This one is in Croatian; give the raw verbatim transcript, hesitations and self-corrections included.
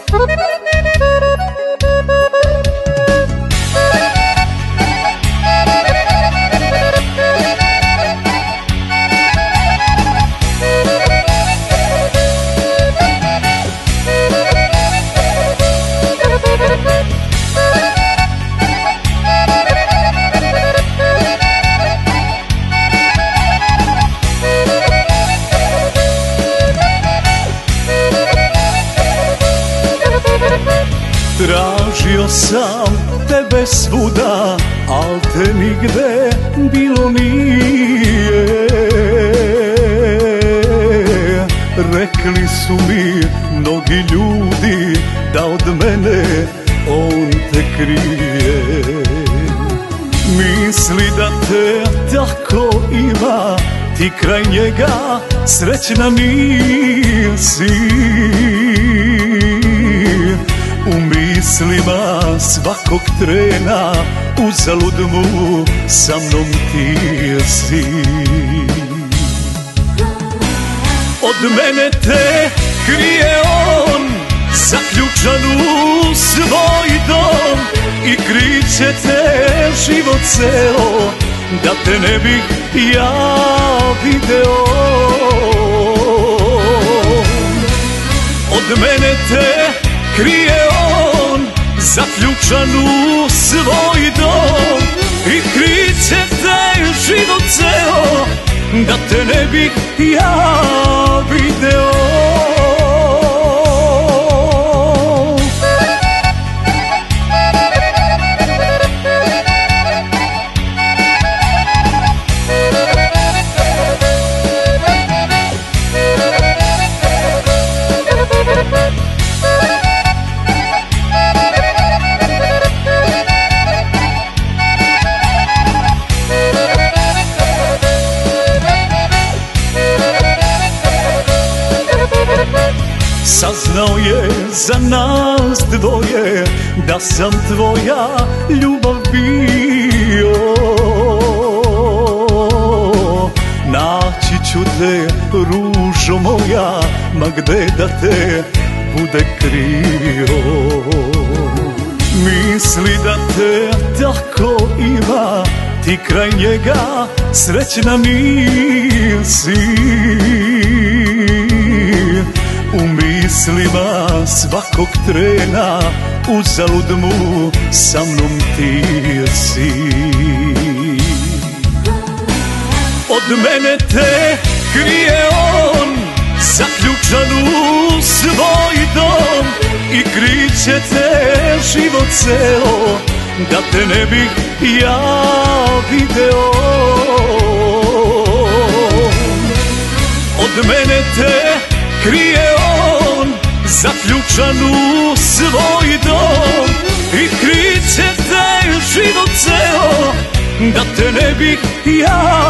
Tražio sam tebe svuda, al te nigde bilo nije. Rekli su mi mnogi ljudi da od mene on te krije. Misli da te tako ima, ti kraj njega srećna nisi. U mislima svakog trena uzalud mu sa mnom ti si. Od mene te krije on, zaključan u svoj dom, i kriće te život celo, da te ne bih ja video. Od mene te krije on, zaključan u svoj dom, i kriće te život ceo, da te ne bih ja video. Saznao je za nas dvoje da sam tvoja ljubav bio. Naći ću te, ružo moja, ma gde da te bude krio. Misli da te tako ima, ti kraj njega srećna nisi. U mislima svakog trena uzalud mu sa mnom ti si. Od mene te krije on, zaključan u svoj dom, i kriće te život celo, da te ne bih ja video. Od mene te krije on, zaključan u svoj dom, i kriće te život ceo, da te ne bih ja